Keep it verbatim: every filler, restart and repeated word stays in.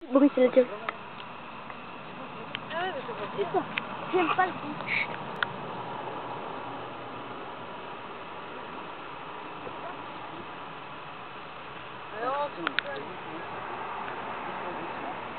Bruit, c'est la tienne. Ah ouais, mais c'est pas J'aime pas le bruit. Alors,